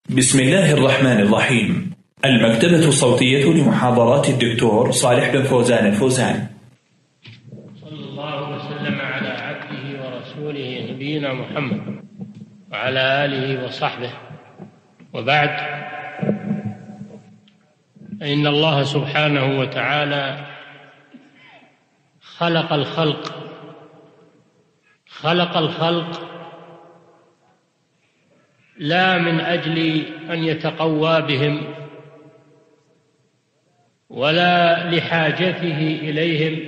بسم الله الرحمن الرحيم. المكتبة الصوتية لمحاضرات الدكتور صالح بن فوزان الفوزان. صلى الله وسلم على عبده ورسوله نبينا محمد وعلى آله وصحبه، وبعد، إن الله سبحانه وتعالى خلق الخلق لا من أجل أن يتقوى بهم ولا لحاجته إليهم،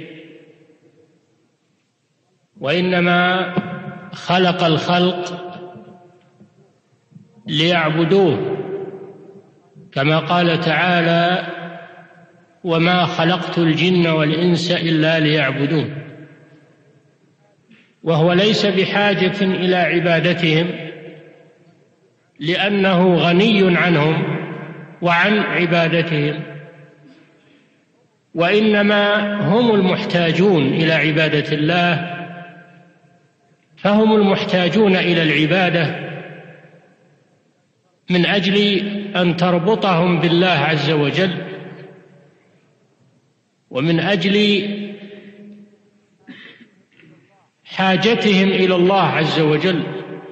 وإنما خلق الخلق ليعبدوه، كما قال تعالى: وما خلقت الجن والإنس إلا ليعبدون. وهو ليس بحاجة إلى عبادتهم لأنه غني عنهم وعن عبادتهم، وإنما هم المحتاجون إلى عبادة الله، فهم المحتاجون إلى العبادة من أجل أن تربطهم بالله عز وجل، ومن أجل حاجتهم إلى الله عز وجل.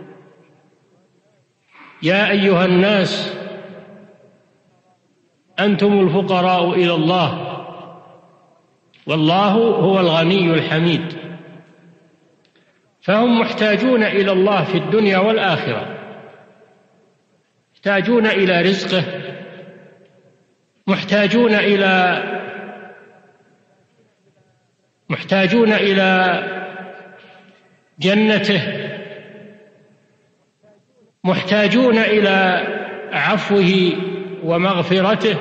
يا أيها الناس أنتم الفقراء إلى الله والله هو الغني الحميد. فهم محتاجون إلى الله في الدنيا والآخرة، محتاجون إلى رزقه، محتاجون إلى جنته، محتاجون إلى عفوه ومغفرته،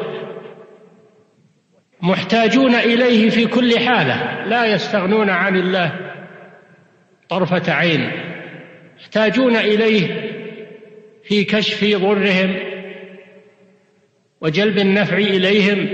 محتاجون إليه في كل حالة، لا يستغنون عن الله طرفة عين، محتاجون إليه في كشف ضرهم وجلب النفع إليهم،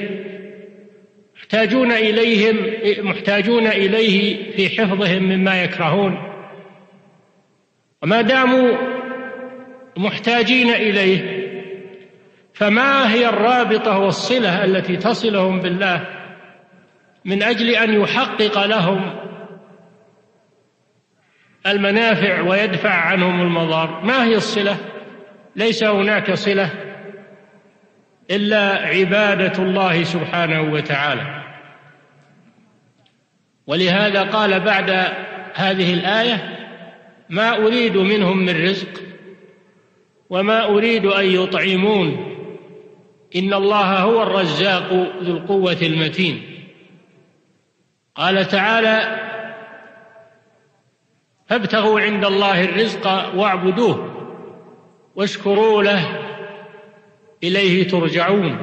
محتاجون إليه في حفظهم مما يكرهون. وما داموا محتاجين إليه، فما هي الرابطة والصلة التي تصلهم بالله من أجل أن يحقق لهم المنافع ويدفع عنهم المضار؟ ما هي الصلة؟ ليس هناك صلة إلا عبادة الله سبحانه وتعالى. ولهذا قال بعد هذه الآية: ما أريد منهم من رزق وما أريد أن يطعمون إن الله هو الرزاق ذو القوة المتين. قال تعالى: فابتغوا عند الله الرزق واعبدوه واشكروا له إليه ترجعون.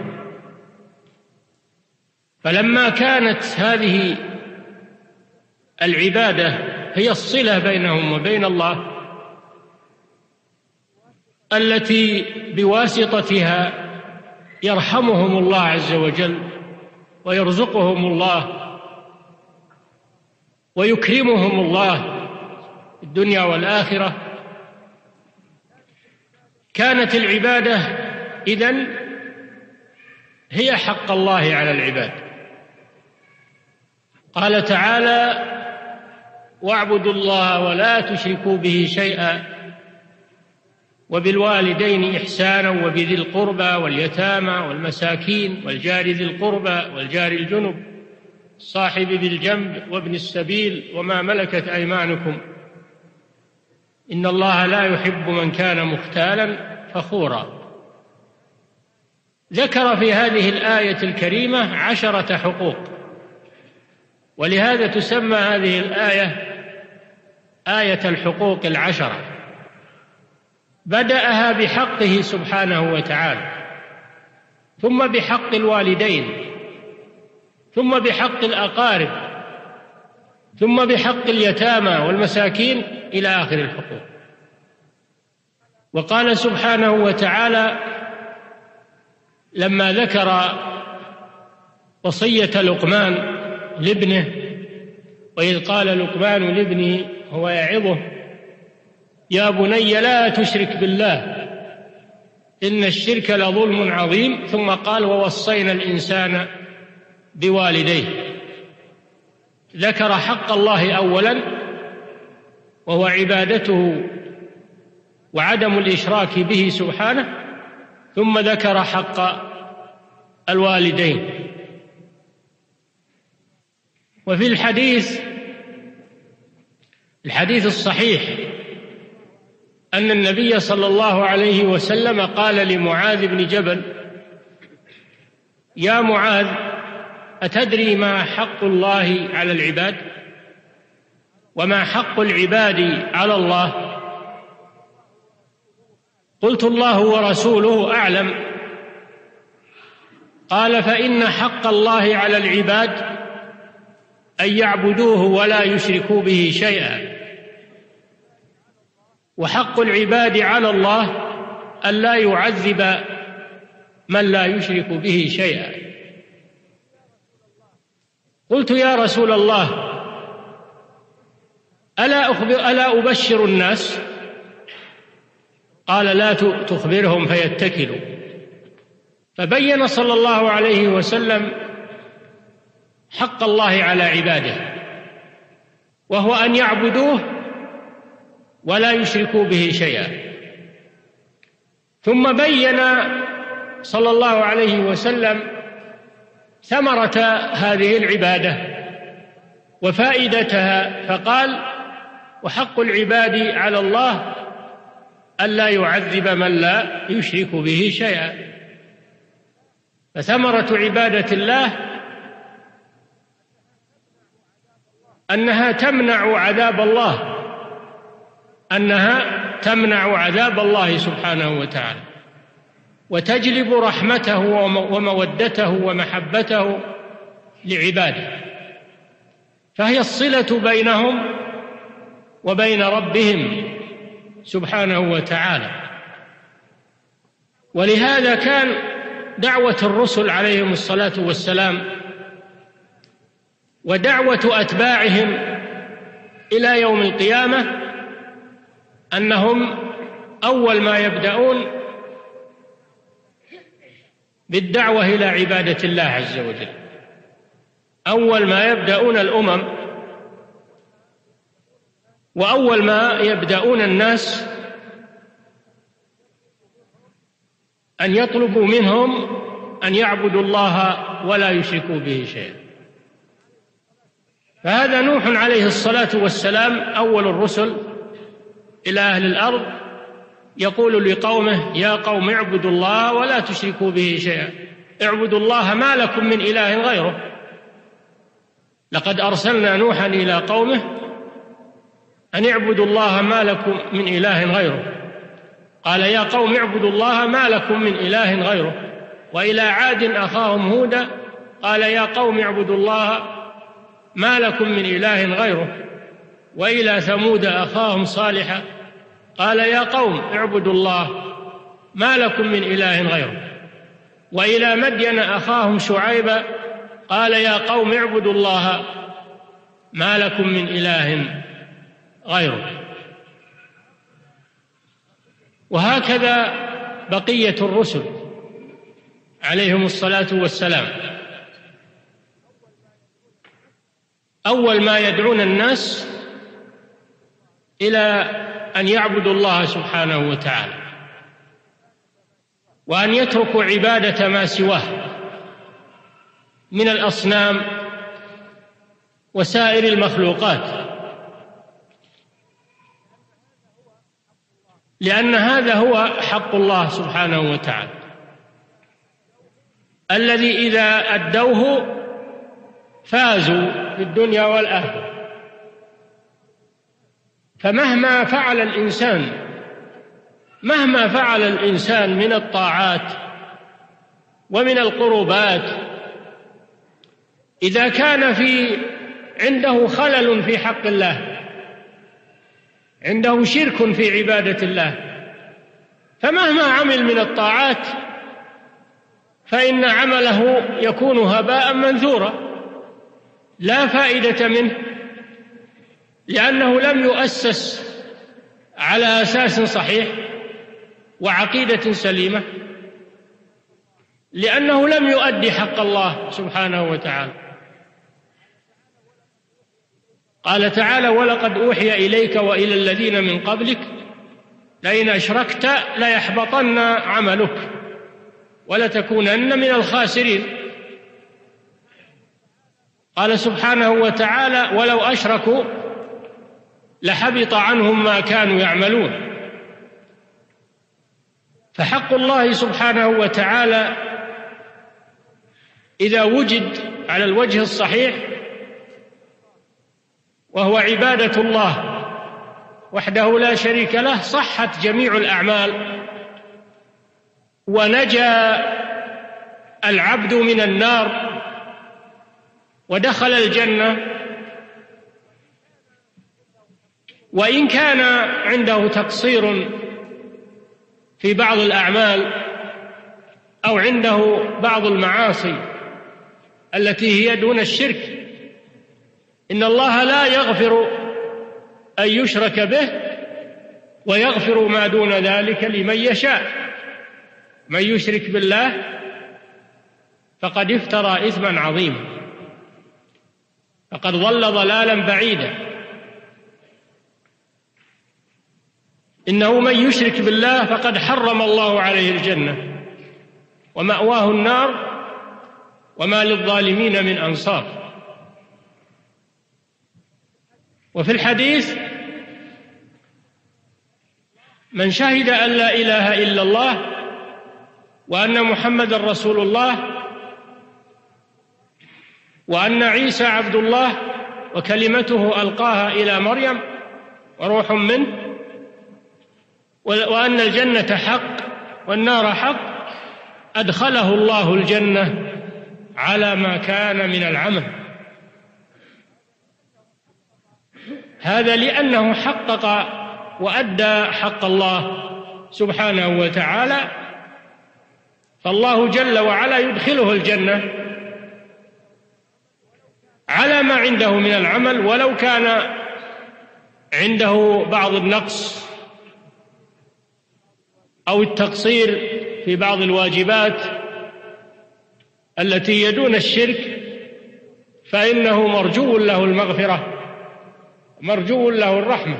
فلما كانت هذه العبادة هي الصلة بينهم وبين الله التي بواسطتها يرحمهم الله عز وجل ويرزقهم الله ويكرمهم الله في الدنيا والآخرة، كانت العبادة إذن هي حق الله على العباد. قال تعالى: واعبدوا الله ولا تشركوا به شيئا وبالوالدين إحسانا وبذي القربى واليتامى والمساكين والجار ذي القربى والجار الجنب الصاحب بالجنب وابن السبيل وما ملكت أيمانكم إن الله لا يحب من كان مختالا فخورا. ذكر في هذه الآية الكريمة 10 حقوق، ولهذا تسمى هذه الآية آية الحقوق 10. بدأها بحقه سبحانه وتعالى، ثم بحق الوالدين، ثم بحق الأقارب، ثم بحق اليتامى والمساكين إلى آخر الحقوق. وقال سبحانه وتعالى لما ذكر وصية لقمان لابنه: وإذ قال لقمان لابنه هو يعظه: يا بني لا تشرك بالله إن الشرك لظلم عظيم، ثم قال ووصينا الإنسان بوالديه. ذكر حق الله أولا وهو عبادته وعدم الإشراك به سبحانه، ثم ذكر حق الوالدين. وفي الحديث الصحيح أن النبي صلى الله عليه وسلم قال لمعاذ بن جبل: يا معاذ، أتدري ما حق الله على العباد وما حق العباد على الله؟ قلت: الله ورسوله أعلم. قال: فإن حق الله على العباد أن يعبدوه ولا يشركوا به شيئا، وحق العباد على الله أن لا يعذب من لا يشرك به شيئا. قلت: يا رسول الله، ألا أبشر الناس؟ قال: لا تخبرهم فيتكلوا. فبين صلى الله عليه وسلم حق الله على عباده، وهو أن يعبدوه ولا يشركوا به شيئا. ثم بين صلى الله عليه وسلم ثمرة هذه العبادة وفائدتها، فقال: وحق العباد على الله ألا يعذب من لا يشرك به شيئا. فثمرة عبادة الله أنها تمنع عذاب الله سبحانه وتعالى، وتجلب رحمته ومودته ومحبته لعباده، فهي الصلة بينهم وبين ربهم سبحانه وتعالى. ولهذا كان دعوة الرسل عليهم الصلاة والسلام ودعوة أتباعهم إلى يوم القيامة أنهم أول ما يبدأون بالدعوة إلى عبادة الله عز وجل. أول ما يبدأون الأمم وأول ما يبدأون الناس أن يطلبوا منهم أن يعبدوا الله ولا يشركوا به شيئا. فهذا نوح عليه الصلاة والسلام أول الرسل إلى أهل الأرض يقول لقومه: يا قوم اعبدوا الله ولا تشركوا به شيئا، اعبدوا الله ما لكم من إله غيره. لقد أرسلنا نوحا إلى قومه أن اعبدوا الله ما لكم من إله غيره. قال: يا قوم اعبدوا الله ما لكم من إله غيره. وإلى عاد أخاهم هودا قال: يا قوم اعبدوا الله ما لكم من إله غيره. وإلى ثمود أخاهم صالحا قال: يا قوم اعبدوا الله ما لكم من إله غيره. وإلى مدين أخاهم شعيبا قال: يا قوم اعبدوا الله ما لكم من إله غيره. وهكذا بقية الرسل عليهم الصلاة والسلام، أول ما يدعون الناس إلى أن يعبدوا الله سبحانه وتعالى وأن يتركوا عبادة ما سواه من الأصنام وسائر المخلوقات، لأن هذا هو حق الله سبحانه وتعالى الذي إذا أدوه فازوا في الدنيا والآخرة. فمهما فعل الإنسان من الطاعات ومن القربات، إذا كان عنده خلل في حق الله، عنده شرك في عبادة الله، فمهما عمل من الطاعات فإن عمله يكون هباء منثورا لا فائدة منه، لأنه لم يؤسس على أساس صحيح وعقيدة سليمة، لأنه لم يؤدي حق الله سبحانه وتعالى. قال تعالى: ولقد أوحي إليك وإلى الذين من قبلك لئن أشركت ليحبطن عملك ولتكونن من الخاسرين. قال سبحانه وتعالى: ولو أشركوا لحبط عنهم ما كانوا يعملون. فحق الله سبحانه وتعالى إذا وجد على الوجه الصحيح وهو عبادة الله وحده لا شريك له، صحت جميع الأعمال ونجا العبد من النار ودخل الجنة. وإن كان عنده تقصير في بعض الأعمال أو عنده بعض المعاصي التي هي دون الشرك، إن الله لا يغفر أن يشرك به ويغفر ما دون ذلك لمن يشاء. من يشرك بالله فقد افترى إثما عظيما، فقد ضل ضلالا بعيدا. إنه من يشرك بالله فقد حرم الله عليه الجنة ومأواه النار وما للظالمين من أنصار. وفي الحديث: من شهد أن لا إله إلا الله وأن محمد رسول الله وأن عيسى عبد الله وكلمته ألقاها إلى مريم وروح منه، وأن الجنة حق والنار حق، أدخله الله الجنة على ما كان من العمل. هذا لأنه حقق وأدى حق الله سبحانه وتعالى، فالله جل وعلا يدخله الجنة على ما عنده من العمل، ولو كان عنده بعض النقص أو التقصير في بعض الواجبات التي يدون الشرك، فإنه مرجو له المغفرة مرجو له الرحمة.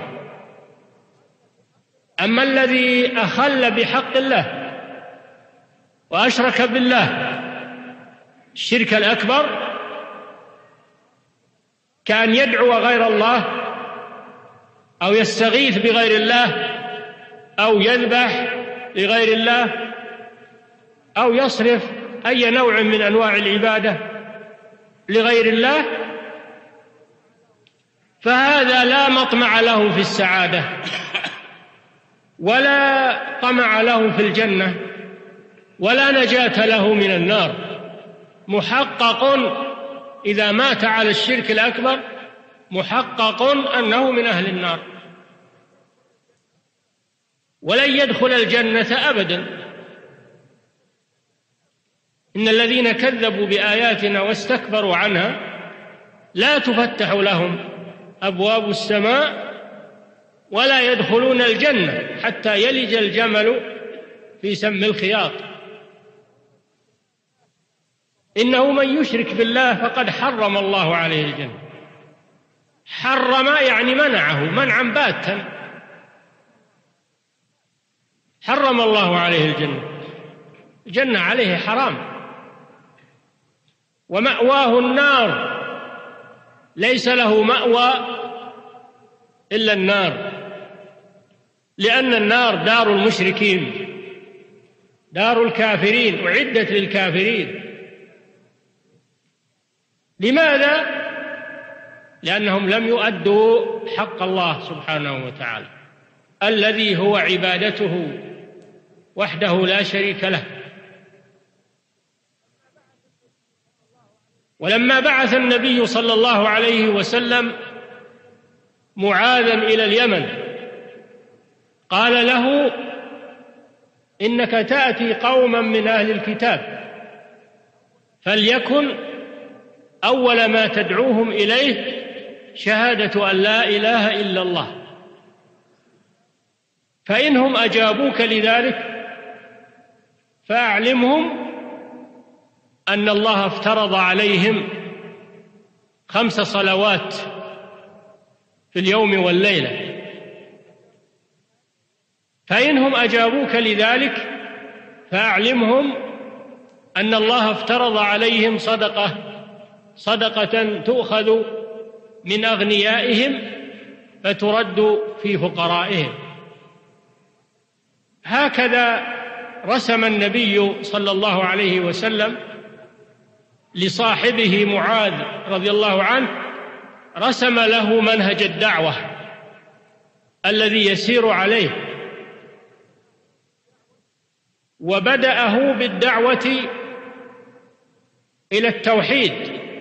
أما الذي أخل بحق الله وأشرك بالله الشرك الأكبر، كان يدعو غير الله أو يستغيث بغير الله أو يذبح لغير الله أو يصرف أي نوع من أنواع العبادة لغير الله، فهذا لا مطمع له في السعادة ولا طمع له في الجنة ولا نجاة له من النار. محقق إذا مات على الشرك الأكبر، محقق أنه من أهل النار ولن يدخل الجنة أبدا. إن الذين كذبوا بآياتنا واستكبروا عنها لا تفتح لهم أبواب السماء ولا يدخلون الجنة حتى يلج الجمل في سم الخياط. إنه من يشرك بالله فقد حرم الله عليه الجنة. حرم يعني منعه منعا باتا، حرم الله عليه الجنة، الجنة عليه حرام، ومأواه النار، ليس له مأوى إلا النار، لأن النار دار المشركين، دار الكافرين، أعدت للكافرين. لماذا؟ لأنهم لم يؤدوا حق الله سبحانه وتعالى الذي هو عبادته وحده لا شريك له. ولما بعث النبي صلى الله عليه وسلم معاذا إلى اليمن قال له: إنك تأتي قوما من أهل الكتاب، فليكن أول ما تدعوهم إليه شهادة أن لا إله إلا الله، فإنهم أجابوك لذلك فأعلمهم أن الله افترض عليهم 5 صلوات في اليوم والليلة، فإنهم أجابوك لذلك فأعلمهم أن الله افترض عليهم صدقة تؤخذ من أغنيائهم فترد في فقرائهم. هكذا رسم النبي صلى الله عليه وسلم لصاحبه معاذ رضي الله عنه، رسم له منهج الدعوة الذي يسير عليه، وبدأه بالدعوة إلى التوحيد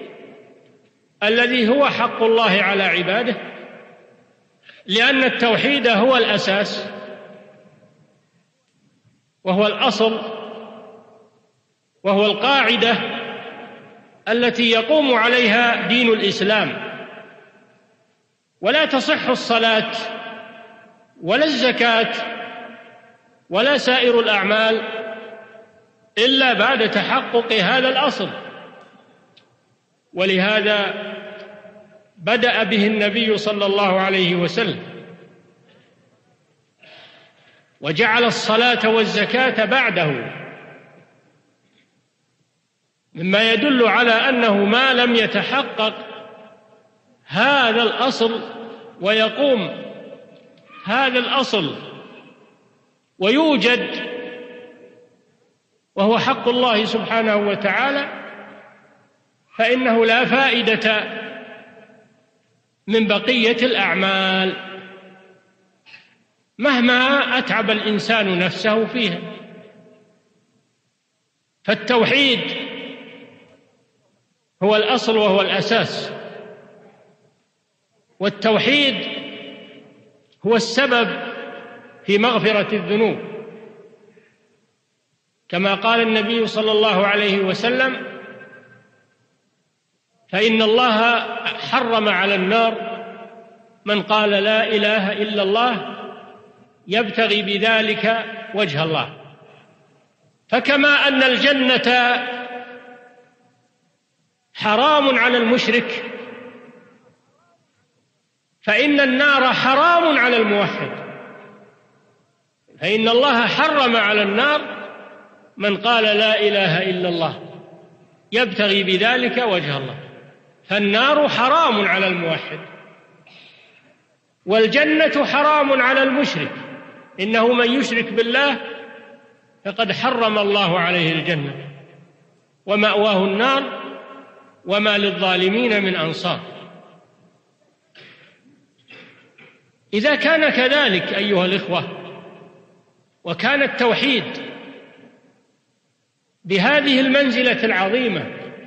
الذي هو حق الله على عباده، لأن التوحيد هو الأساس وهو الأصل وهو القاعدة التي يقوم عليها دين الإسلام. ولا تصح الصلاة ولا الزكاة ولا سائر الأعمال إلا بعد تحقق هذا الأصل، ولهذا بدأ به النبي صلى الله عليه وسلم، وجعل الصلاة والزكاة بعده، مما يدل على أنه ما لم يتحقق هذا الأصل ويقوم هذا الأصل ويوجد وهو حق الله سبحانه وتعالى، فإنه لا فائدة من بقية الأعمال مهما أتعب الإنسان نفسه فيها. فالتوحيد هو الأصل وهو الأساس، والتوحيد هو السبب في مغفرة الذنوب، كما قال النبي صلى الله عليه وسلم: فإن الله حرم على النار من قال لا إله إلا الله يبتغي بذلك وجه الله. فكما أن الجنة حرام على المشرك، فإن النار حرام على الموحد، فإن الله حرم على النار من قال لا إله إلا الله يبتغي بذلك وجه الله، فالنار حرام على الموحد، والجنة حرام على المشرك، إنه من يشرك بالله فقد حرم الله عليه الجنة ومأواه النار وما للظالمين من أنصار. إذا كان كذلك أيها الإخوة، وكان التوحيد بهذه المنزلة العظيمة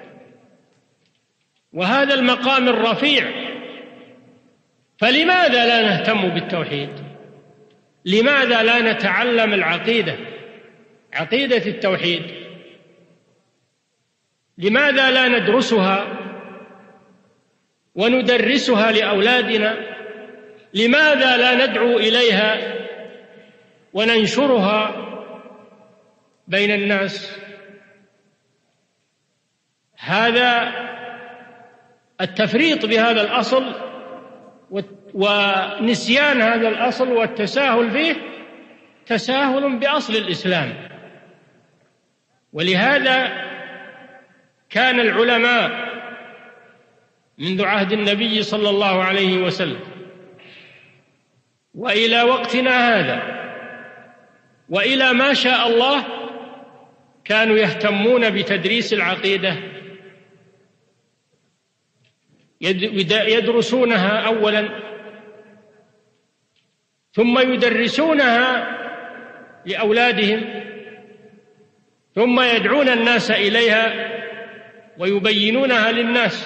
وهذا المقام الرفيع، فلماذا لا نهتم بالتوحيد؟ لماذا لا نتعلم عقيدة التوحيد؟ لماذا لا ندرسها وندرسها لأولادنا؟ لماذا لا ندعو إليها وننشرها بين الناس؟ هذا التفريط بهذا الأصل ونسيان هذا الأصل والتساهل فيه تساهل بأصل الإسلام. ولهذا كان العلماء منذ عهد النبي صلى الله عليه وسلم وإلى وقتنا هذا وإلى ما شاء الله كانوا يهتمون بتدريس العقيدة، يدرسونها أولا ثم يدرسونها لأولادهم ثم يدعون الناس إليها ويبينونها للناس.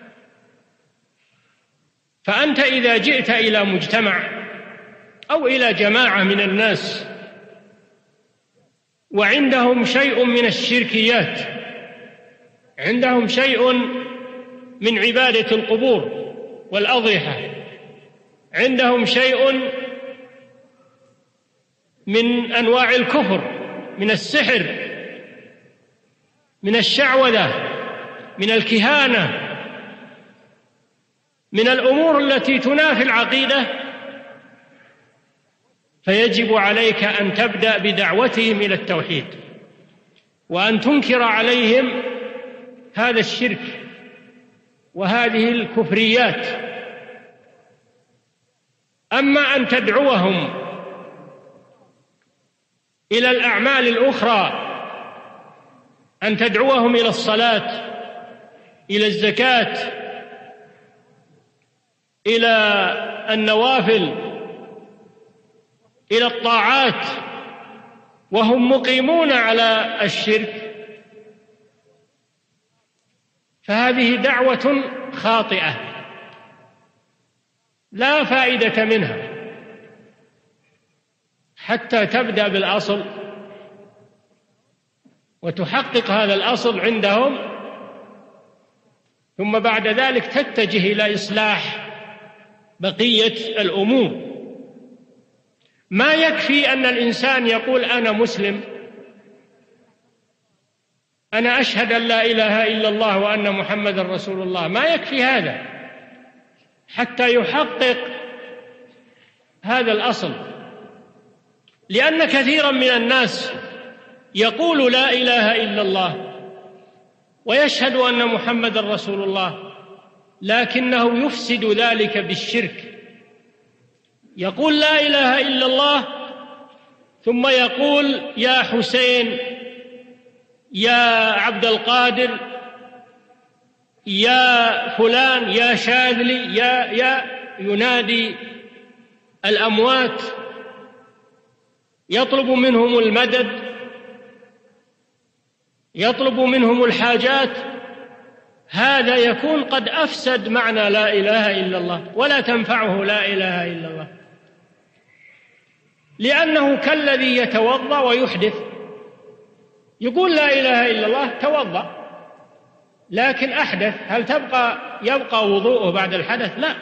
فأنت إذا جئت إلى مجتمع أو إلى جماعة من الناس وعندهم شيء من الشركيات، عندهم شيء من عبادة القبور والأضرحة، عندهم شيء من أنواع الكفر من السحر من الشعوذة، من الكهانة، من الأمور التي تنافي العقيدة، فيجب عليك أن تبدأ بدعوتهم إلى التوحيد، وأن تنكر عليهم هذا الشرك وهذه الكفريات. أما أن تدعوهم إلى الأعمال الأخرى، أن تدعوهم إلى الصلاة، إلى الزكاة، إلى النوافل، إلى الطاعات، وهم مقيمون على الشرك، فهذه دعوة خاطئة لا فائدة منها حتى تبدأ بالأصل وتحقق هذا الأصل عندهم، ثم بعد ذلك تتجه إلى إصلاح بقية الأمور. ما يكفي أن الإنسان يقول أنا مسلم، أنا أشهد أن لا إله إلا الله وأن محمد رسول الله، ما يكفي هذا حتى يحقق هذا الأصل، لأن كثيرا من الناس يقول لا إله إلا الله ويشهد أن محمد رسول الله، لكنه يفسد ذلك بالشرك. يقول لا إله إلا الله ثم يقول يا حسين، يا عبد القادر، يا فلان، يا شاذلي، يا ينادي الأموات، يطلب منهم المدد، يطلب منهم الحاجات. هذا يكون قد أفسد معنى لا إله إلا الله، ولا تنفعه لا إله إلا الله، لأنه كالذي يتوضأ ويحدث. يقول لا إله إلا الله، توضأ لكن أحدث، هل يبقى وضوءه بعد الحدث؟ لا.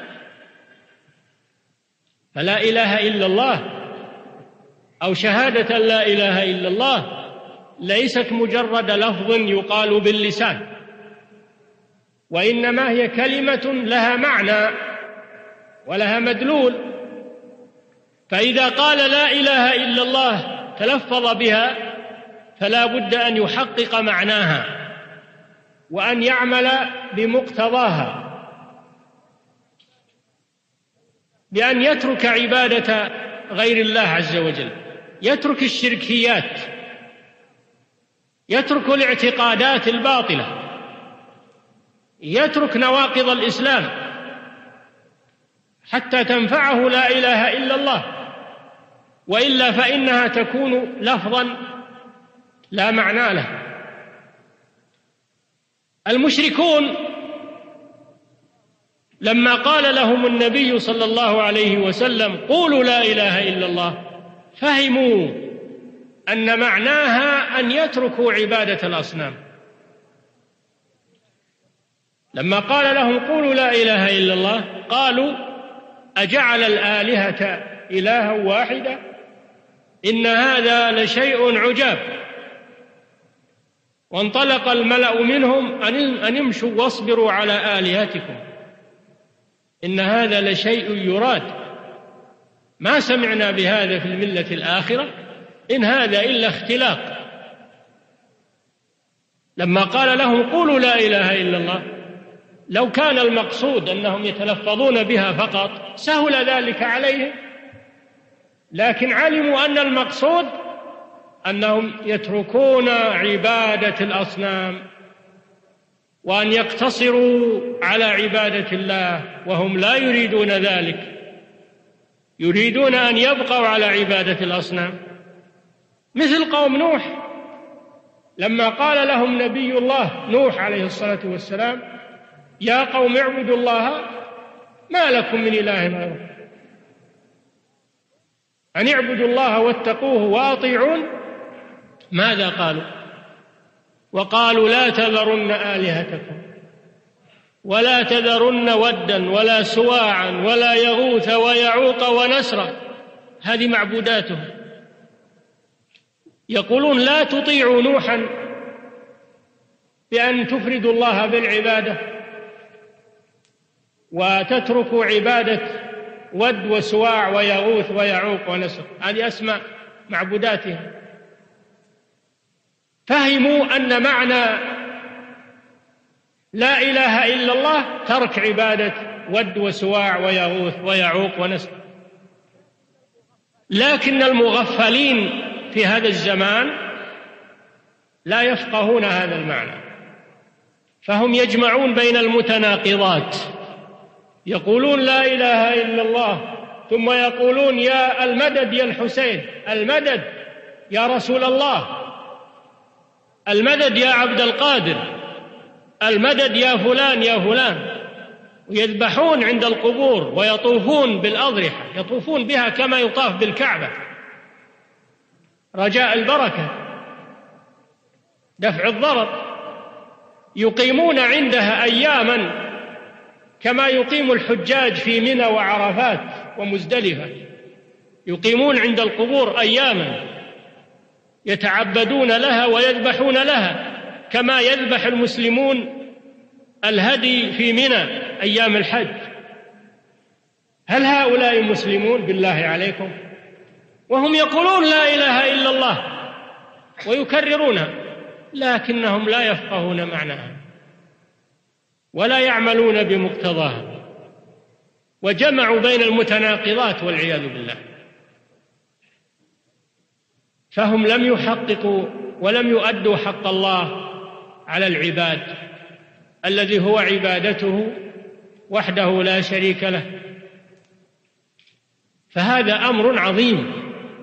فلا إله إلا الله أو شهادة لا إله إلا الله ليست مجرد لفظ يقال باللسان، وإنما هي كلمة لها معنى ولها مدلول. فإذا قال لا إله إلا الله تلفظ بها، فلا بد أن يحقق معناها وأن يعمل بمقتضاها، بأن يترك عبادة غير الله عز وجل، يترك الشركيات، يترك الاعتقادات الباطلة، يترك نواقض الإسلام حتى تنفعه لا إله إلا الله، وإلا فإنها تكون لفظا لا معنى له. المشركون لما قال لهم النبي صلى الله عليه وسلم قولوا لا إله إلا الله، فهموا أن معناها أن يتركوا عبادة الأصنام. لما قال لهم قولوا لا إله إلا الله، قالوا أجعل الآلهة إلها واحدا إن هذا لشيء عجاب. وانطلق الملأ منهم أن امشوا واصبروا على آلهتكم إن هذا لشيء يراد ما سمعنا بهذا في الملة الآخرة إن هذا إلا اختلاق. لما قال لهم قولوا لا إله إلا الله، لو كان المقصود أنهم يتلفظون بها فقط سهل ذلك عليهم، لكن علموا أن المقصود أنهم يتركون عبادة الأصنام وأن يقتصروا على عبادة الله، وهم لا يريدون ذلك، يريدون أن يبقوا على عبادة الأصنام، مثل قوم نوح لما قال لهم نبي الله نوح عليه الصلاة والسلام يا قوم اعبدوا الله ما لكم من إله غيره، أن اعبدوا الله واتقوه وأطيعون. ماذا قالوا؟ وقالوا لا تذرن آلهتكم ولا تذرن ودا ولا سواعا ولا يغوث ويعوق ونسرا، هذه بأن تفردوا الله بالعبادة وتتركوا عبادة ود وسواع ويغوث ويعوق ونسر، هذه أسماء معبوداتهم. فهموا أن معنى لا إله إلا الله ترك عبادة ود وسواع ويغوث ويعوق ونسر. لكن المغفلين في هذا الزمان لا يفقهون هذا المعنى، فهم يجمعون بين المتناقضات، يقولون لا إله إلا الله ثم يقولون يا المدد يا الحسين، المدد يا رسول الله، المدد يا عبد القادر، المدد يا فلان يا فلان، ويذبحون عند القبور ويطوفون بالأضرحة، يطوفون بها كما يطاف بالكعبة رجاء البركة دفع الضرر، يقيمون عندها أياما كما يقيم الحجاج في منى وعرفات ومزدلفة، يقيمون عند القبور أياما يتعبدون لها ويذبحون لها كما يذبح المسلمون الهدي في منى أيام الحج. هل هؤلاء مسلمون بالله عليكم؟ وهم يقولون لا إله إلا الله ويكررونها، لكنهم لا يفقهون معناها ولا يعملون بمقتضاها، وجمعوا بين المتناقضات والعياذ بالله. فهم لم يحققوا ولم يؤدوا حق الله على العباد الذي هو عبادته وحده لا شريك له. فهذا أمر عظيم.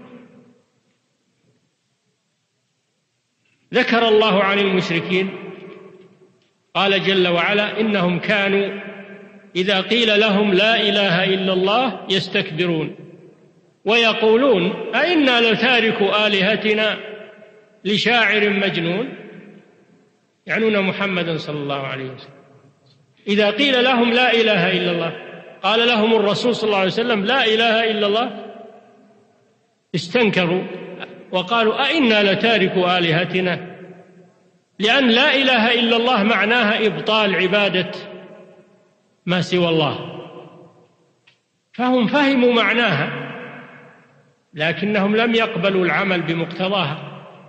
ذكر الله عن المشركين قال جل وعلا إنهم كانوا إذا قيل لهم لا إله إلا الله يستكبرون ويقولون أئنا لتاركوا آلهتنا لشاعر مجنون، يعنون محمدا صلى الله عليه وسلم. إذا قيل لهم لا إله إلا الله، قال لهم الرسول صلى الله عليه وسلم لا إله إلا الله، استنكروا وقالوا أئنا لتاركوا آلهتنا، لأن لا إله إلا الله معناها إبطال عبادة ما سوى الله، فهم فهموا معناها لكنهم لم يقبلوا العمل بمقتضاها.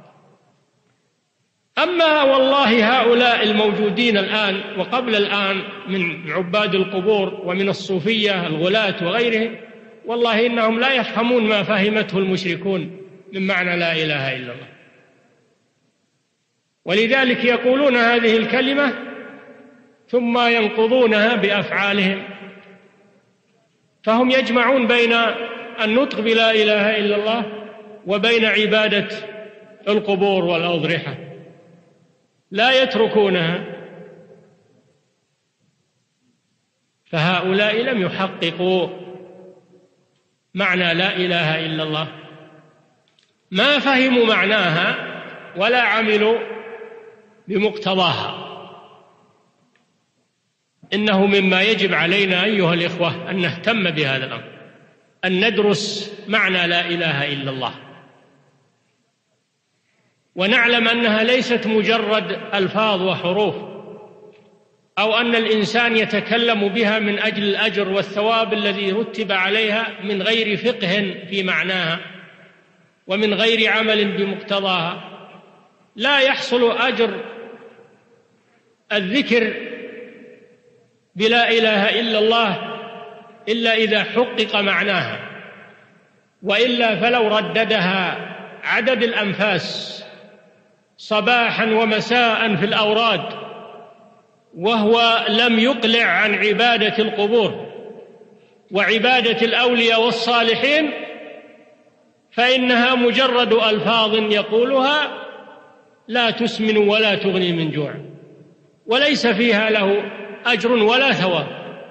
أما والله هؤلاء الموجودين الآن وقبل الآن من عباد القبور ومن الصوفية الغلاة وغيرهم، والله إنهم لا يفهمون ما فهمته المشركون من معنى لا إله إلا الله، ولذلك يقولون هذه الكلمة ثم ينقضونها بأفعالهم. فهم يجمعون بين النطق بلا إله إلا الله وبين عبادة القبور والأضرحة، لا يتركونها. فهؤلاء لم يحققوا معنى لا إله إلا الله، ما فهموا معناها ولا عملوا بمقتضاها. إنه مما يجب علينا أيها الإخوة أن نهتم بهذا الأمر، أن ندرس معنى لا إله إلا الله، ونعلم أنها ليست مجرد ألفاظ وحروف، أو أن الإنسان يتكلم بها من أجل الأجر والثواب الذي رتب عليها من غير فقه في معناها ومن غير عمل بمقتضاها. لا يحصل أجر الذكر بلا إله إلا الله إلا إذا حقق معناها، وإلا فلو رددها عدد الأنفاس صباحا ومساء في الأوراد وهو لم يقلع عن عبادة القبور وعبادة الأولياء والصالحين، فإنها مجرد ألفاظ يقولها لا تسمن ولا تغني من جوع، وليس فيها له أجر ولا ثواب،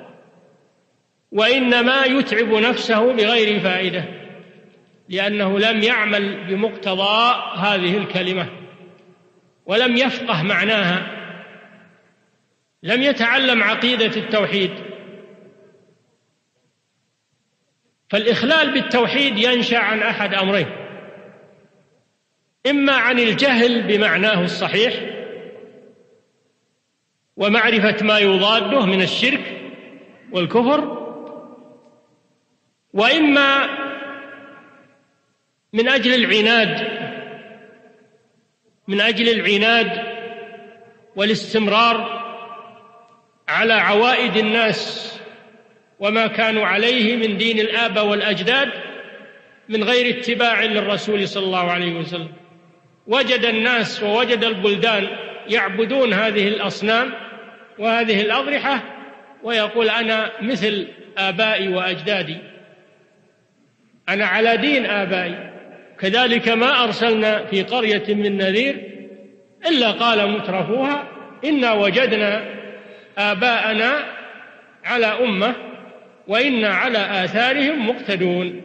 وإنما يتعب نفسه بغير فائدة، لأنه لم يعمل بمقتضى هذه الكلمة ولم يفقه معناها، لم يتعلم عقيدة التوحيد. فالإخلال بالتوحيد ينشأ عن أحد أمرين: إما عن الجهل بمعناه الصحيح، ومعرفة ما يضاده من الشرك والكفر، وإما من أجل العناد والاستمرار على عوائد الناس وما كانوا عليه من دين الآباء والأجداد من غير اتباع للرسول صلى الله عليه وسلم. وجد الناس ووجد البلدان يعبدون هذه الأصنام وهذه الأضرحة ويقول أنا مثل آبائي وأجدادي، أنا على دين آبائي. كذلك ما أرسلنا في قرية من نذير إلا قال مترفوها إنا وجدنا آباءنا على أمة وإنا على آثارهم مقتدون.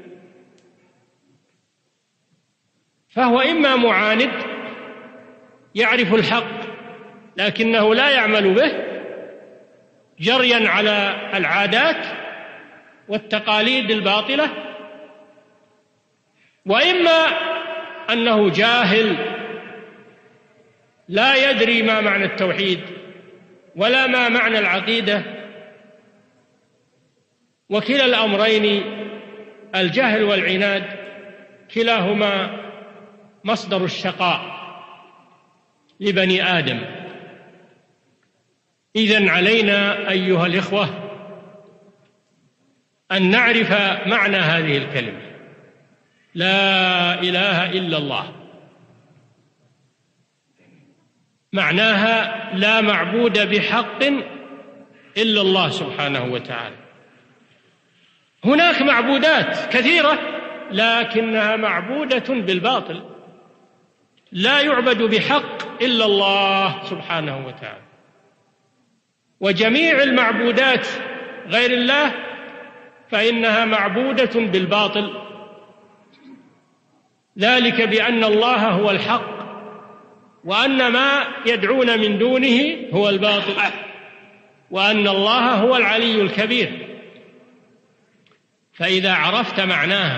فهو إما معاند يعرف الحق لكنه لا يعمل به جريا على العادات والتقاليد الباطلة، وإما أنه جاهل لا يدري ما معنى التوحيد ولا ما معنى العقيدة. وكلا الأمرين الجهل والعناد كلاهما مصدر الشقاء لبني آدم. إذن علينا أيها الإخوة أن نعرف معنى هذه الكلمة لا إله إلا الله. معناها لا معبود بحق إلا الله سبحانه وتعالى. هناك معبودات كثيرة لكنها معبودة بالباطل، لا يعبد بحق إلا الله سبحانه وتعالى. وجميع المعبودات غير الله فإنها معبودة بالباطل، ذلك بأن الله هو الحق وأن ما يدعون من دونه هو الباطل وأن الله هو العلي الكبير. فإذا عرفت معناها،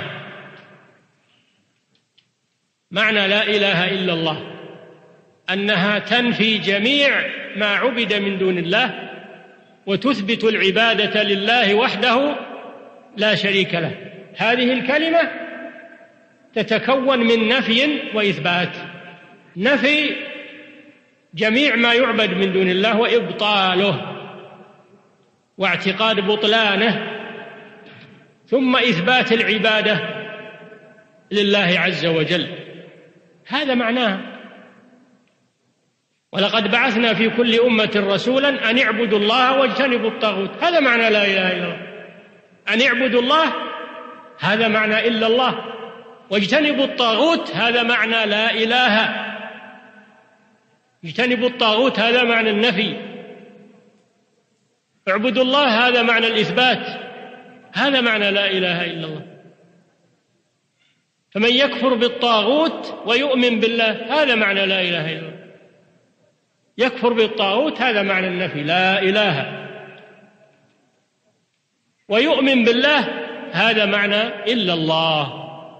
معنى لا إله إلا الله أنها تنفي جميع ما عبد من دون الله وتثبت العبادة لله وحده لا شريك له. هذه الكلمة تتكون من نفي وإثبات. نفي جميع ما يعبد من دون الله وإبطاله واعتقاد بطلانه، ثم إثبات العبادة لله عز وجل. هذا معناه. ولقد بعثنا في كل أمة رسولا أن اعبدوا الله واجتنبوا الطاغوت. هذا معنى لا إله إلا الله. أن اعبدوا الله هذا معنى إلا الله، واجتنبوا الطاغوت هذا معنى لا إله. اجتنبوا الطاغوت هذا معنى النفي، اعبدوا الله هذا معنى الإثبات. هذا معنى لا إله إلا الله. فمن يكفر بالطاغوت ويؤمن بالله هذا معنى لا إله إلا الله. يكفر بالطاغوت هذا معنى النفي لا إله، ويؤمن بالله هذا معنى إلا الله.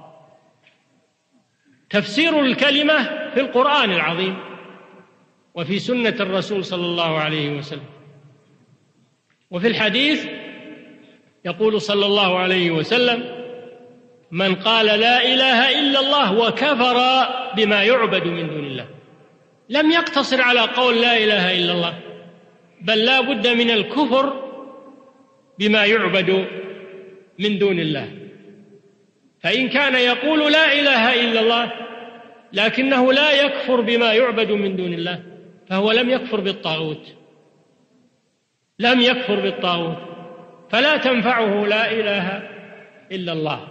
تفسير الكلمة في القرآن العظيم وفي سنة الرسول صلى الله عليه وسلم. وفي الحديث يقول صلى الله عليه وسلم: من قال لا إله إلا الله وكفر بما يعبد من دون الله. لم يقتصر على قول لا إله إلا الله، بل لا بد من الكفر بما يعبد من دون الله. فإن كان يقول لا إله إلا الله لكنه لا يكفر بما يعبد من دون الله فهو لم يكفر بالطاغوت، لم يكفر بالطاغوت، فلا تنفعه لا إله إلا الله.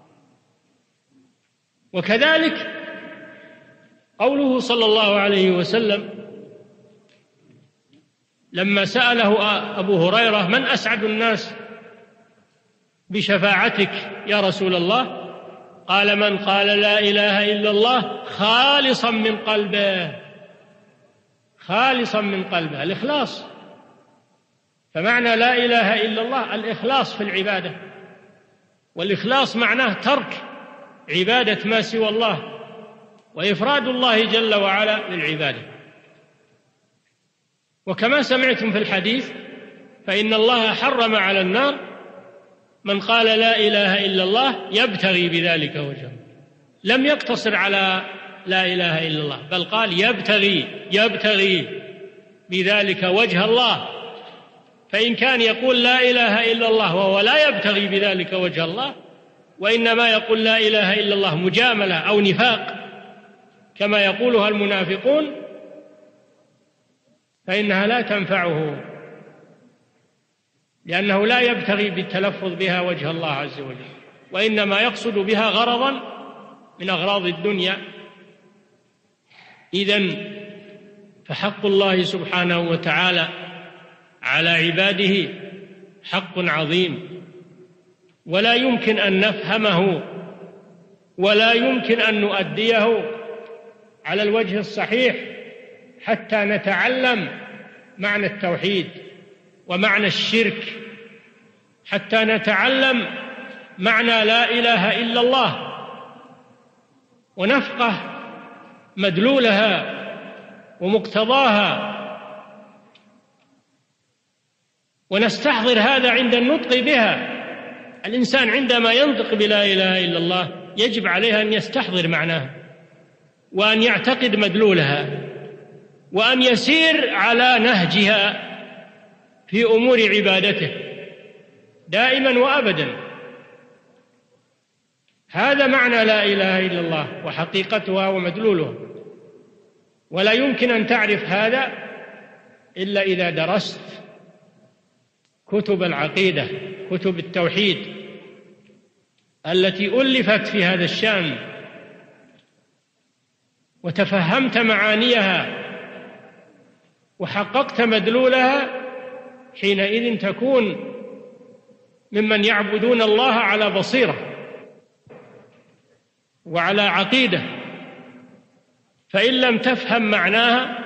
وكذلك قوله صلى الله عليه وسلم لما سأله أبو هريرة: من أسعد الناس بشفاعتك يا رسول الله؟ قال: من قال لا إله إلا الله خالصا من قلبه. خالصا من قلبه، الإخلاص. فمعنى لا إله إلا الله الإخلاص في العبادة، والإخلاص معناه ترك عبادة ما سوى الله وإفراد الله جل وعلا للعبادة. وكما سمعتم في الحديث فإن الله حرم على النار من قال لا إله إلا الله يبتغي بذلك وجهه. لم يقتصر على لا إله إلا الله، بل قال يبتغي بذلك وجه الله. فإن كان يقول لا إله إلا الله وهو لا يبتغي بذلك وجه الله، وإنما يقول لا إله إلا الله مجاملة أو نفاق كما يقولها المنافقون، فإنها لا تنفعه، لأنه لا يبتغي بالتلفظ بها وجه الله عز وجل، وإنما يقصد بها غرضا من أغراض الدنيا. إذن فحق الله سبحانه وتعالى على عباده حق عظيم، ولا يمكن أن نفهمه ولا يمكن أن نؤديه على الوجه الصحيح حتى نتعلم معنى التوحيد ومعنى الشرك، حتى نتعلم معنى لا إله إلا الله ونفقه مدلولها ومقتضاها، ونستحضر هذا عند النطق بها. الإنسان عندما ينطق بلا إله إلا الله يجب عليه أن يستحضر معناها، وأن يعتقد مدلولها، وأن يسير على نهجها في أمور عبادته دائما وأبدا. هذا معنى لا إله إلا الله وحقيقتها ومدلولها، ولا يمكن أن تعرف هذا إلا إذا درست كتب العقيدة، كتب التوحيد التي ألفت في هذا الشأن، وتفهمت معانيها وحققت مدلولها، حينئذ تكون ممن يعبدون الله على بصيرة وعلى عقيدة. فإن لم تفهم معناها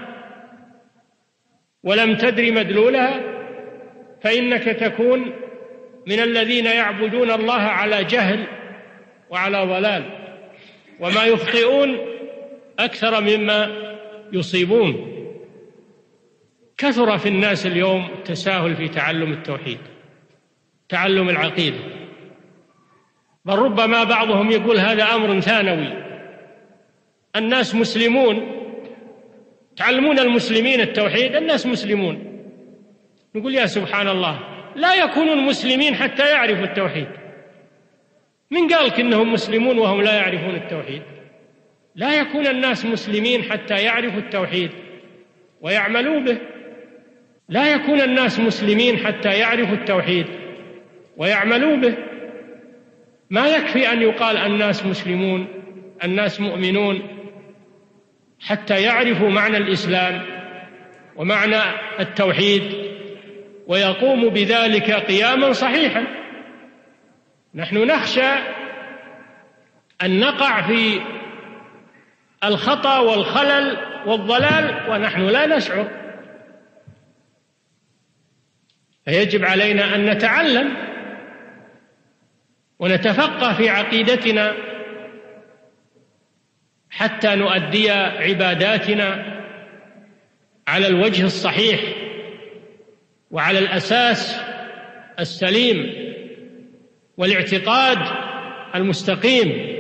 ولم تدر مدلولها فإنك تكون من الذين يعبدون الله على جهل وعلى ضلال، وما يخطئون أكثر مما يصيبون. كثر في الناس اليوم التساهل في تعلم التوحيد، تعلم العقيدة، بل ربما بعضهم يقول هذا أمر ثانوي. الناس مسلمون، تعلمون المسلمين التوحيد، الناس مسلمون. نقول يا سبحان الله، لا يكونون مسلمين حتى يعرفوا التوحيد. من قالك إنهم مسلمون وهم لا يعرفون التوحيد؟ لا يكون الناس مسلمين حتى يعرفوا التوحيد ويعملوا به. لا يكون الناس مسلمين حتى يعرفوا التوحيد ويعملوا به. ما يكفي أن يقال الناس مسلمون، الناس مؤمنون، حتى يعرفوا معنى الإسلام ومعنى التوحيد ويقوموا بذلك قياما صحيحا. نحن نخشى أن نقع في الخطأ والخلل والضلال ونحن لا نشعر. فيجب علينا أن نتعلم ونتفقه في عقيدتنا حتى نؤدي عباداتنا على الوجه الصحيح وعلى الأساس السليم والاعتقاد المستقيم.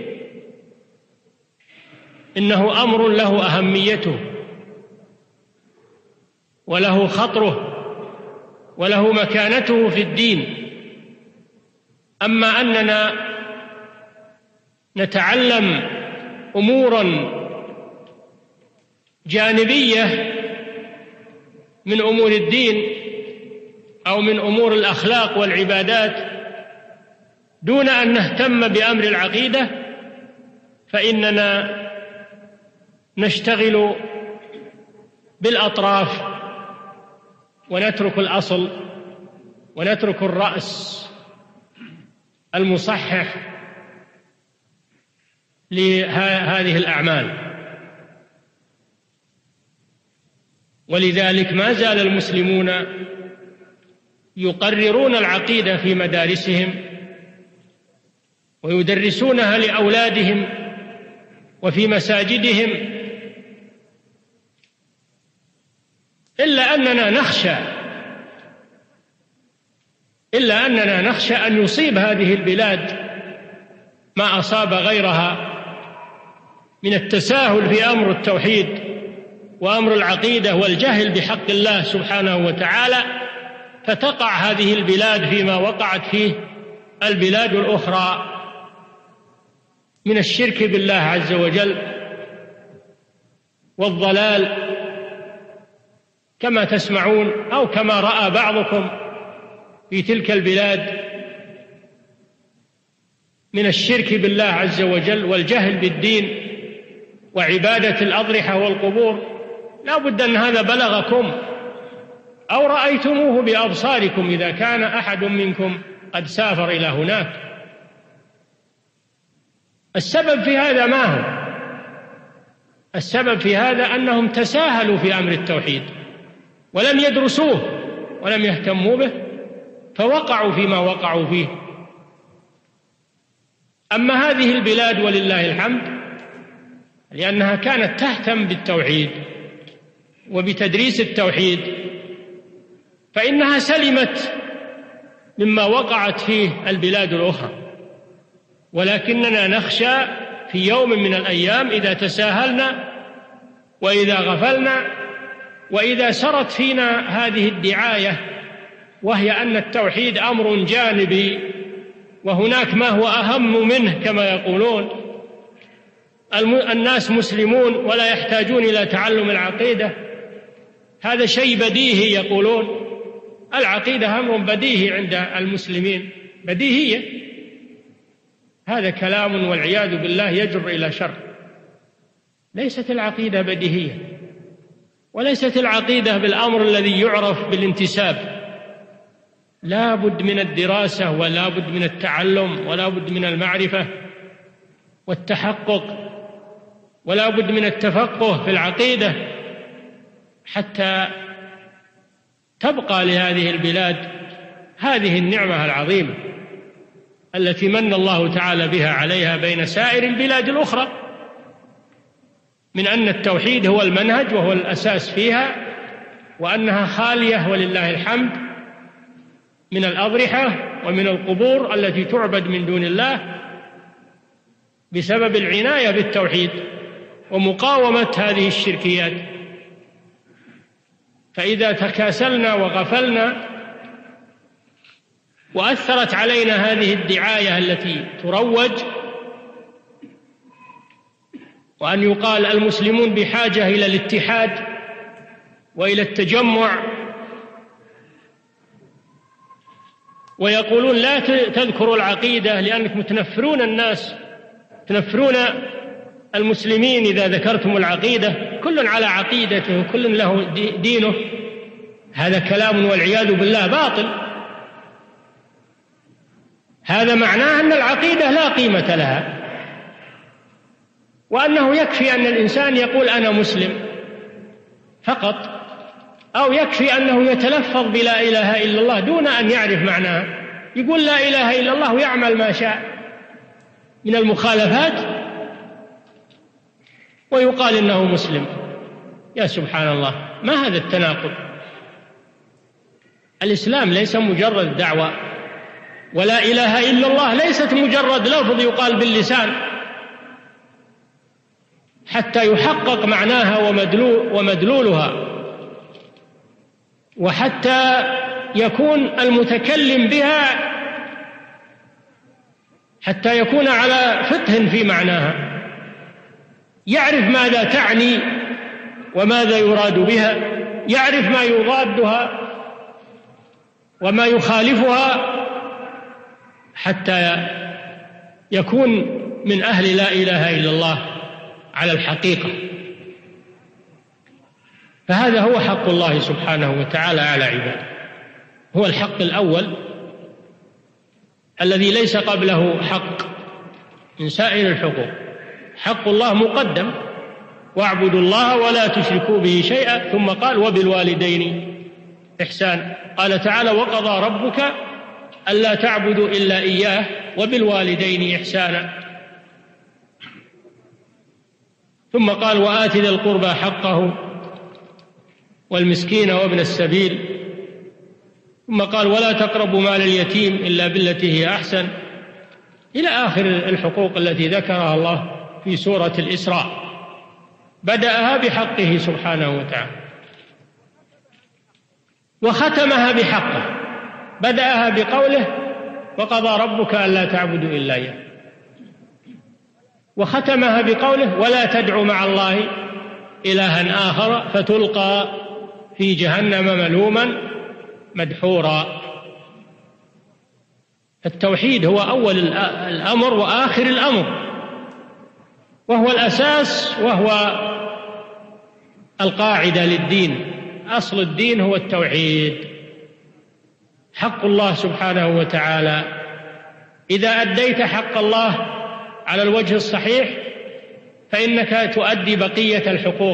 إنه أمر له أهميته وله خطره وله مكانته في الدين. أما أننا نتعلم أمورا جانبية من أمور الدين أو من أمور الأخلاق والعبادات دون أن نهتم بأمر العقيدة، فإننا نشتغل بالأطراف ونترك الأصل ونترك الرأس المصحح لهذه الأعمال. ولذلك ما زال المسلمون يقررون العقيدة في مدارسهم ويدرسونها لأولادهم وفي مساجدهم، إلا أننا نخشى أن يصيب هذه البلاد ما أصاب غيرها من التساهل في أمر التوحيد وأمر العقيدة والجهل بحق الله سبحانه وتعالى، فتقع هذه البلاد فيما وقعت فيه البلاد الأخرى من الشرك بالله عز وجل والضلال، كما تسمعون أو كما رأى بعضكم في تلك البلاد من الشرك بالله عز وجل والجهل بالدين وعبادة الأضرحة والقبور. لا بد أن هذا بلغكم أو رأيتموه بأبصاركم إذا كان أحد منكم قد سافر إلى هناك. السبب في هذا ما هو؟ السبب في هذا أنهم تساهلوا في أمر التوحيد ولم يدرسوه ولم يهتموا به، فوقعوا فيما وقعوا فيه. أما هذه البلاد ولله الحمد لأنها كانت تهتم بالتوحيد وبتدريس التوحيد فإنها سلمت مما وقعت فيه البلاد الأخرى، ولكننا نخشى في يوم من الأيام إذا تساهلنا وإذا غفلنا وإذا سرت فينا هذه الدعاية، وهي أن التوحيد أمر جانبي وهناك ما هو أهم منه كما يقولون، الناس مسلمون ولا يحتاجون إلى تعلم العقيدة، هذا شيء بديهي. يقولون العقيدة أمر بديهي عند المسلمين، بديهية. هذا كلام والعياذ بالله يجر إلى شر. ليست العقيدة بديهية، وليست العقيدة بالأمر الذي يعرف بالانتساب. لا بد من الدراسة ولا بد من التعلم ولا بد من المعرفة والتحقق ولا بد من التفقه في العقيدة حتى تبقى لهذه البلاد هذه النعمة العظيمة التي من الله تعالى بها عليها بين سائر البلاد الأخرى، من أن التوحيد هو المنهج وهو الأساس فيها، وأنها خالية ولله الحمد من الأضرحة ومن القبور التي تعبد من دون الله بسبب العناية بالتوحيد ومقاومة هذه الشركيات. فإذا تكاسلنا وغفلنا وأثرت علينا هذه الدعاية التي تروج، وأن يقال المسلمون بحاجة إلى الاتحاد وإلى التجمع، ويقولون لا تذكروا العقيدة لأنكم تنفرون الناس، تنفرون المسلمين إذا ذكرتم العقيدة، كل على عقيدته وكل له دينه. هذا كلام والعياذ بالله باطل. هذا معناه أن العقيدة لا قيمة لها، وأنه يكفي أن الإنسان يقول أنا مسلم فقط، أو يكفي أنه يتلفظ بلا إله إلا الله دون أن يعرف معناها، يقول لا إله إلا الله ويعمل ما شاء من المخالفات ويقال إنه مسلم. يا سبحان الله، ما هذا التناقض؟ الإسلام ليس مجرد دعوة، ولا إله إلا الله ليست مجرد لفظ يقال باللسان، حتى يحقق معناها ومدلولها، وحتى يكون المتكلم بها حتى يكون على فقه في معناها، يعرف ماذا تعني وماذا يراد بها، يعرف ما يضادها وما يخالفها، حتى يكون من أهل لا إله إلا الله على الحقيقة. فهذا هو حق الله سبحانه وتعالى على عباده، هو الحق الأول الذي ليس قبله حق من سائر الحقوق. حق الله مقدم، واعبدوا الله ولا تشركوا به شيئا، ثم قال وبالوالدين إحسانا. قال تعالى وقضى ربك ألا تعبدوا إلا إياه وبالوالدين إحسانا. ثم قال وآت ذي القربى حقه والمسكين وابن السبيل. ثم قال ولا تقربوا مال اليتيم إلا بالتي هي أحسن، إلى آخر الحقوق التي ذكرها الله في سورة الإسراء. بدأها بحقه سبحانه وتعالى وختمها بحقه، بدأها بقوله وقضى ربك ألا تعبدوا إلا إياه، وختمها بقوله ولا تدعوا مع الله إلها آخر فتلقى في جهنم ملوما مدحورا. التوحيد هو أول الأمر وآخر الأمر، وهو الأساس وهو القاعدة للدين. أصل الدين هو التوحيد، حق الله سبحانه وتعالى. إذا أديت حق الله على الوجه الصحيح فإنك تؤدي بقية الحقوق.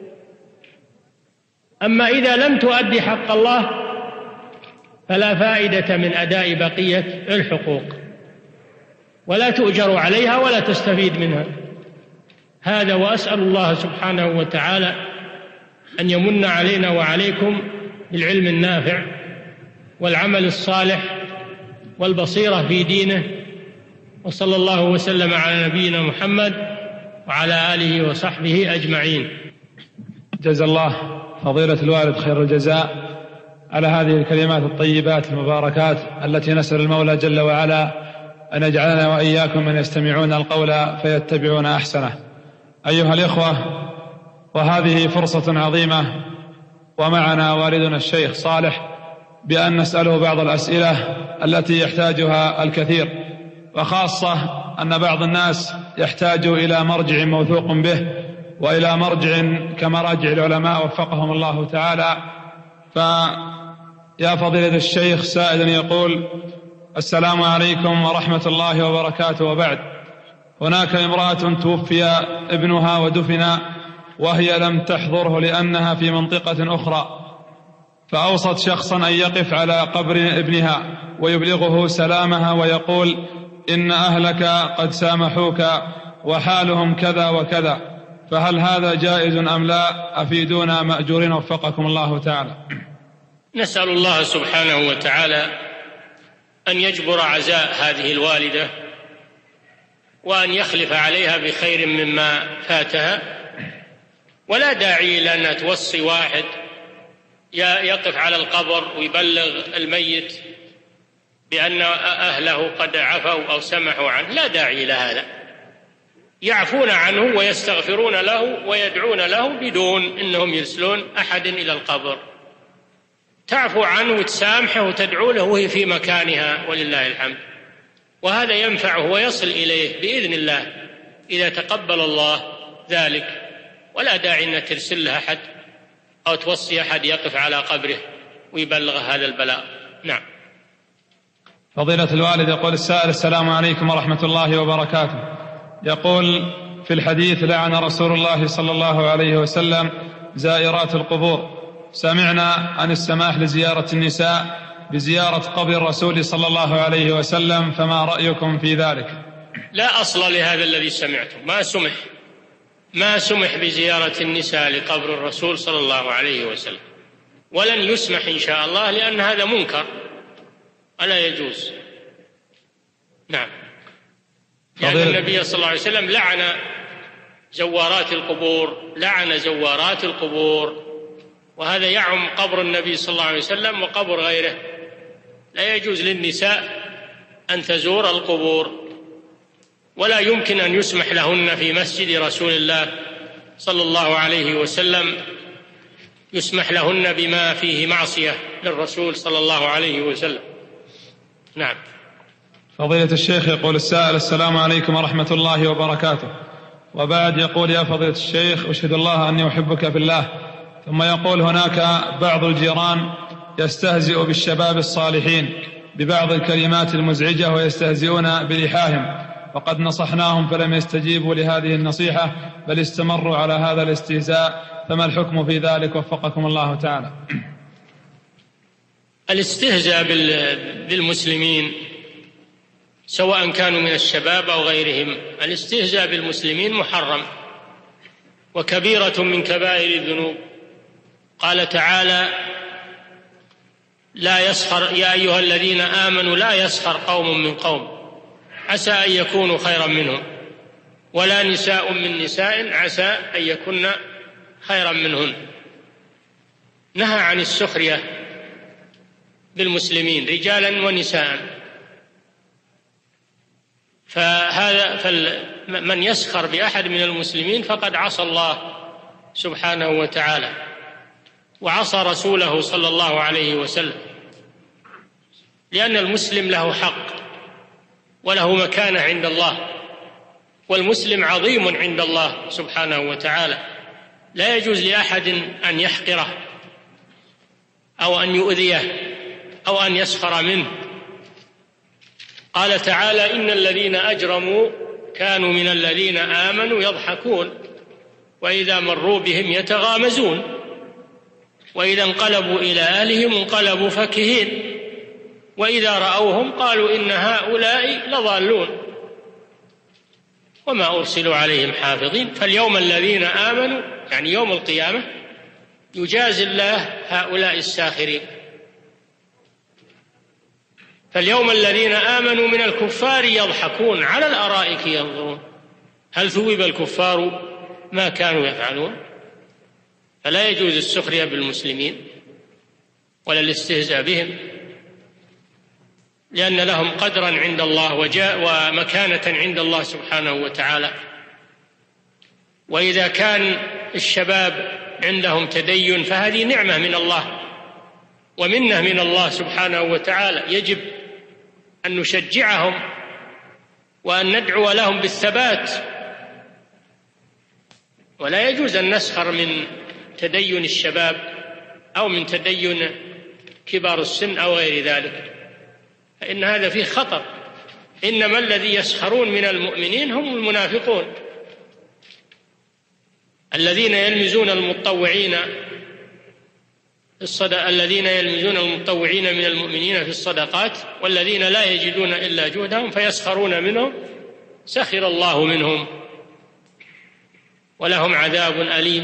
أما إذا لم تؤدي حق الله فلا فائدة من أداء بقية الحقوق، ولا تؤجر عليها ولا تستفيد منها. هذا، وأسأل الله سبحانه وتعالى أن يمن علينا وعليكم بالعلم النافع والعمل الصالح والبصيرة في دينه. وصلى الله وسلم على نبينا محمد وعلى آله وصحبه أجمعين. جزا الله فضيلة الوالد خير الجزاء على هذه الكلمات الطيبات المباركات التي نسأل المولى جل وعلا أن يجعلنا وإياكم من يستمعون القول فيتبعون أحسنه. أيها الإخوة، وهذه فرصة عظيمة ومعنا والدنا الشيخ صالح بأن نسأله بعض الأسئلة التي يحتاجها الكثير، وخاصة أن بعض الناس يحتاج إلى مرجع موثوق به وإلى مرجع كمراجع العلماء وفقهم الله تعالى. فيا فضيلة الشيخ، سائل يقول: السلام عليكم ورحمة الله وبركاته، وبعد، هناك امرأة توفي ابنها ودفن وهي لم تحضره لأنها في منطقة أخرى، فأوصت شخصا أن يقف على قبر ابنها ويبلغه سلامها ويقول إن أهلك قد سامحوك وحالهم كذا وكذا، فهل هذا جائز أم لا؟ أفيدونا مأجورين وفقكم الله تعالى. نسأل الله سبحانه وتعالى أن يجبر عزاء هذه الوالدة وأن يخلف عليها بخير مما فاتها، ولا داعي لأن توصي واحد يقف على القبر ويبلغ الميت بأن أهله قد عفوا أو سمحوا عنه، لا داعي لهذا. يعفون عنه ويستغفرون له ويدعون له بدون أنهم يرسلون أحد إلى القبر. تعفو عنه وتسامحه وتدعو له وهي في مكانها ولله الحمد، وهذا ينفعه ويصل إليه بإذن الله إذا تقبل الله ذلك، ولا داعي أن ترسل له أحد أو توصي أحد يقف على قبره ويبلغ هذا البلاء. نعم. فضيلة الوالد يقول السائل: السلام عليكم ورحمة الله وبركاته. يقول: في الحديث لعن رسول الله صلى الله عليه وسلم زائرات القبور، سمعنا عن السماح لزيارة النساء بزيارة قبر الرسول صلى الله عليه وسلم، فما رأيكم في ذلك؟ لا أصل لهذا الذي سمعته، ما سمح بزيارة النساء لقبر الرسول صلى الله عليه وسلم، ولن يسمح إن شاء الله، لأن هذا منكر ولا يجوز. نعم. يعني النبي صلى الله عليه وسلم لعن زوارات القبور، وهذا يعم قبر النبي صلى الله عليه وسلم وقبر غيره. لا يجوز للنساء أن تزور القبور، ولا يمكن أن يسمح لهن في مسجد رسول الله صلى الله عليه وسلم، يسمح لهن بما فيه معصية للرسول صلى الله عليه وسلم. نعم. فضيلة الشيخ يقول السائل: السلام عليكم ورحمة الله وبركاته، وبعد، يقول: يا فضيلة الشيخ، أشهد الله أني أحبك في الله. ثم يقول: هناك بعض الجيران يستهزئ بالشباب الصالحين ببعض الكلمات المزعجة ويستهزئون بلحاهم، وقد نصحناهم فلم يستجيبوا لهذه النصيحة بل استمروا على هذا الاستهزاء، فما الحكم في ذلك وفقكم الله تعالى؟ الاستهزاء بالمسلمين سواء كانوا من الشباب أو غيرهم، الاستهزاء بالمسلمين محرم وكبيرة من كبائر الذنوب، قال تعالى: لا يسخر يا أيها الذين آمنوا لا يسخر قوم من قوم عسى أن يكونوا خيرا منهم ولا نساء من نساء عسى أن يكن خيرا منهن. نهى عن السخرية بالمسلمين رجالا ونساء. من يسخر بأحد من المسلمين فقد عصى الله سبحانه وتعالى وعصى رسوله صلى الله عليه وسلم، لأن المسلم له حق وله مكانة عند الله، والمسلم عظيم عند الله سبحانه وتعالى، لا يجوز لأحد أن يحقره أو أن يؤذيه أو أن يسخر منه. قال تعالى: إن الذين أجرموا كانوا من الذين آمنوا يضحكون وإذا مروا بهم يتغامزون وإذا انقلبوا إلى أهلهم انقلبوا فكهين وإذا رأوهم قالوا إن هؤلاء لضالون وما أرسلوا عليهم حافظين. فاليوم الذين آمنوا يعني يوم القيامة يجازي الله هؤلاء الساخرين. فاليوم الذين آمنوا من الكفار يضحكون على الأرائك ينظرون هل ثوب الكفار ما كانوا يفعلون. فلا يجوز السخرية بالمسلمين ولا الاستهزاء بهم، لأن لهم قدرا عند الله ومكانة عند الله سبحانه وتعالى. وإذا كان الشباب عندهم تدين فهذه نعمة من الله ومنة من الله سبحانه وتعالى، يجب أن نشجعهم وأن ندعو لهم بالثبات، ولا يجوز أن نسخر من تدين الشباب أو من تدين كبار السن أو غير ذلك، فإن هذا فيه خطر. إنما الذي يسخرون من المؤمنين هم المنافقون الذين يلمزون المتطوعين من المؤمنين في الصدقات والذين لا يجدون إلا جهدهم فيسخرون منهم سخر الله منهم ولهم عذاب أليم.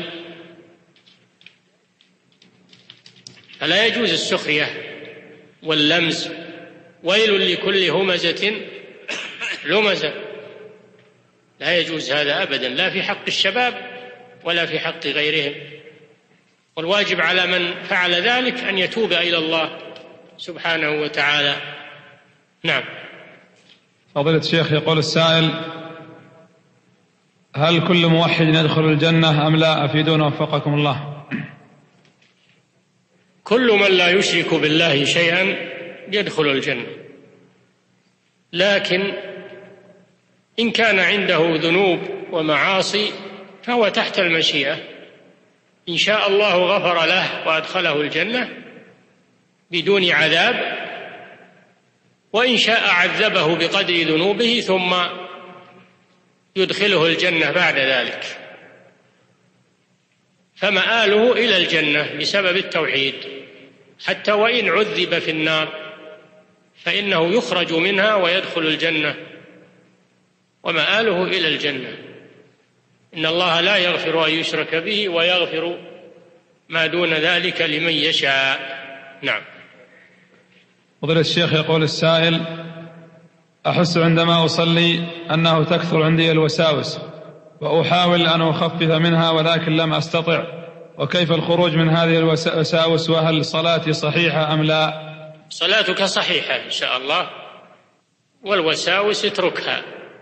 فلا يجوز السخرية واللمز. ويل لكل همزة لمزة، لا يجوز هذا أبدا، لا في حق الشباب ولا في حق غيرهم. والواجب على من فعل ذلك أن يتوب إلى الله سبحانه وتعالى. نعم. فضيلة الشيخ، يقول السائل: هل كل موحد يدخل الجنة أم لا؟ أفيدونا وفقكم الله. كل من لا يشرك بالله شيئا يدخل الجنة، لكن إن كان عنده ذنوب ومعاصي فهو تحت المشيئة، إن شاء الله غفر له وأدخله الجنة بدون عذاب، وإن شاء عذبه بقدر ذنوبه ثم يدخله الجنة بعد ذلك، فمآله إلى الجنة بسبب التوحيد. حتى وإن عذب في النار فإنه يخرج منها ويدخل الجنة ومآله إلى الجنة. إن الله لا يغفر أن يشرك به ويغفر ما دون ذلك لمن يشاء. نعم. فضيلة الشيخ، يقول السائل: أحس عندما أصلي أنه تكثر عندي الوساوس وأحاول أن أخفف منها ولكن لم أستطع، وكيف الخروج من هذه الوساوس؟ وهل صلاتي صحيحة أم لا؟ صلاتك صحيحة إن شاء الله، والوساوس اتركها،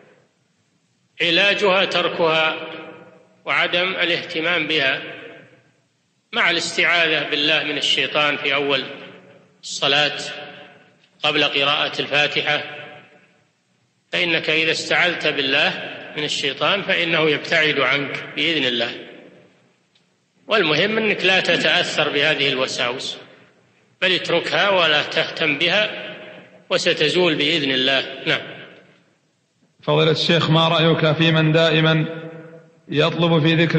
علاجها تركها وعدم الاهتمام بها مع الاستعاذة بالله من الشيطان في أول الصلاة قبل قراءة الفاتحة، فإنك إذا استعذت بالله من الشيطان فإنه يبتعد عنك بإذن الله. والمهم أنك لا تتأثر بهذه الوساوس، بل اتركها ولا تهتم بها وستزول بإذن الله. نعم. فضيلة الشيخ، ما رأيك في من دائما يطلب في ذكر